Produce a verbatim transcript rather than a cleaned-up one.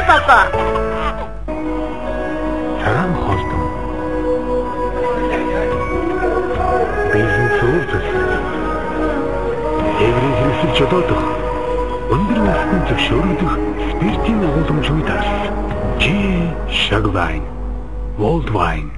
папа. Сарам холдом. Бизнес уулзсан. Эврийн хэрэгсэл жолоодох. Өндөр насны зөвшөөрөгдөх спиртийн агуулмжгүй тас. Чи Шагвайн. Worldwide.